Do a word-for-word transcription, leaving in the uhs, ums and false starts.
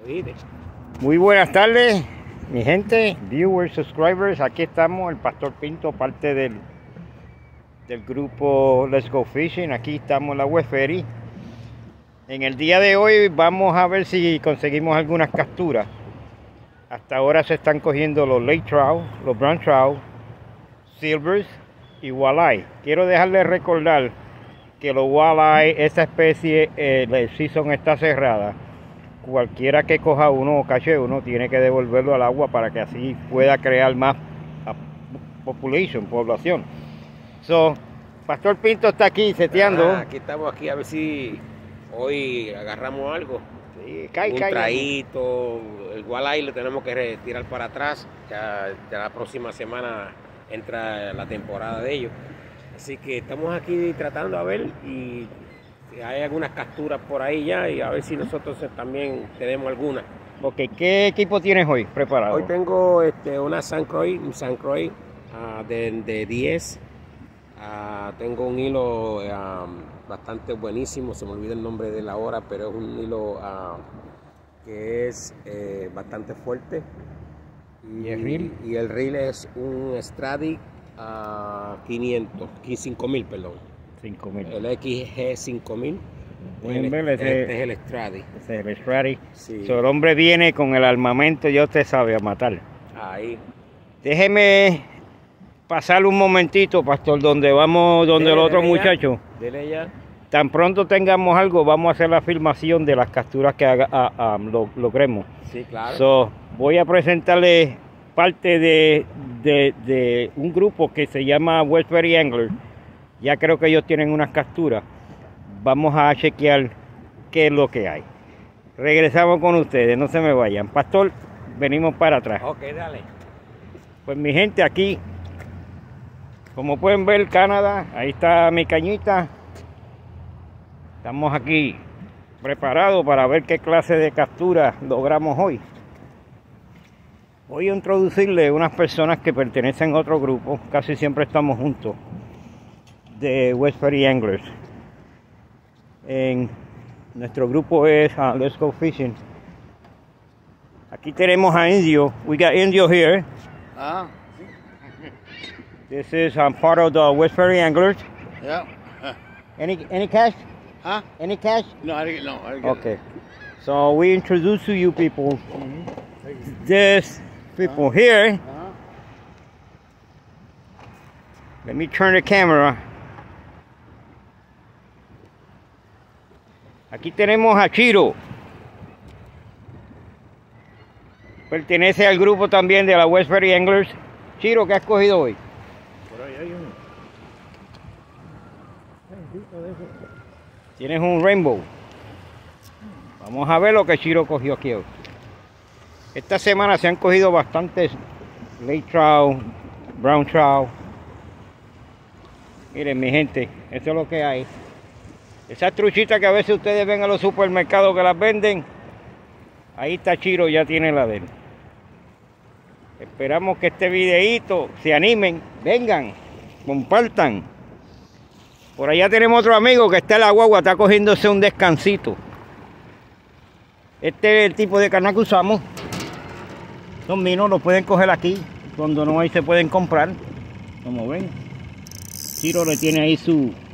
Muy buenas tardes, mi gente, viewers, subscribers. Aquí estamos, el Pastor Pinto, parte del, del grupo Let's Go Fishing. Aquí estamos en la West Ferry. En el día de hoy vamos a ver si conseguimos algunas capturas. Hasta ahora se están cogiendo los lake trout, los brown trout, silvers y walleye. Quiero dejarles recordar que los walleye, esta especie, eh, la season está cerrada. Cualquiera que coja uno o cache uno tiene que devolverlo al agua para que así pueda crear más population, población. So, Pastor Pinto está aquí seteando. Ah, aquí estamos aquí a ver si hoy agarramos algo. Sí, cae, un cae, traíto, el walleye lo tenemos que retirar para atrás. Ya, ya la próxima semana entra la temporada de ellos. Así que estamos aquí tratando a ver y hay algunas capturas por ahí ya y a ver si nosotros también tenemos alguna. Okay, ¿qué equipo tienes hoy preparado? Hoy tengo este, una San Croix, un San Croix uh, de, de diez. Uh, tengo un hilo um, bastante buenísimo, se me olvida el nombre de la hora, pero es un hilo uh, que es eh, bastante fuerte. ¿Y el reel? Y el reel es un Stradic uh, quinientos, cinco mil, perdón. cinco mil. El X G cinco mil. Pueden ver, este ese, es el Stradic. Ese es el Stradic. Sí. So, el hombre viene con el armamento, ya usted sabe, a matar. Ahí. Déjeme pasar un momentito, pastor, donde vamos, donde Dele, el otro dele muchacho. Ya. Dele ya. Tan pronto tengamos algo, vamos a hacer la filmación de las capturas que haga, a, a, lo, logremos. Sí, claro. So, voy a presentarles parte de, de, de un grupo que se llama West Ferry Anglers. Ya creo que ellos tienen unas capturas. Vamos a chequear qué es lo que hay. Regresamos con ustedes, no se me vayan. Pastor, venimos para atrás. Ok, dale. Pues mi gente, aquí, como pueden ver, Canadá, ahí está mi cañita. Estamos aquí preparados para ver qué clase de captura logramos hoy. Voy a introducirle unas personas que pertenecen a otro grupo, casi siempre estamos juntos, de West Ferry Anglers. En nuestro grupo es uh, Let's Go Fishing. Aquí tenemos a Indio. We got Indio here. Ah. This is um, part of the West Ferry Anglers. Yeah. Uh, Any any cash? huh? Any cash? No, I didn't. No, I didn't. Okay. So we introduce to you people Mm-hmm. this people uh-huh. here. Uh-huh. Let me turn the camera. Aquí tenemos a Chiro. Pertenece al grupo también de la West Ferry Anglers. Chiro, ¿qué has cogido hoy? Por ahí hay uno. Tienes un rainbow. Vamos a ver lo que Chiro cogió aquí hoy. Esta semana se han cogido bastantes lake trout, brown trout. Miren mi gente, esto es lo que hay. Esas truchitas que a veces ustedes ven a los supermercados que las venden, ahí está Chiro, ya tiene la de él. Esperamos que este videíto se animen, vengan, compartan. Por allá tenemos otro amigo que está en la guagua, está cogiéndose un descansito. Este es el tipo de canal que usamos. Son minos, los pueden coger aquí, cuando no hay se pueden comprar. Como ven, Chiro le tiene ahí su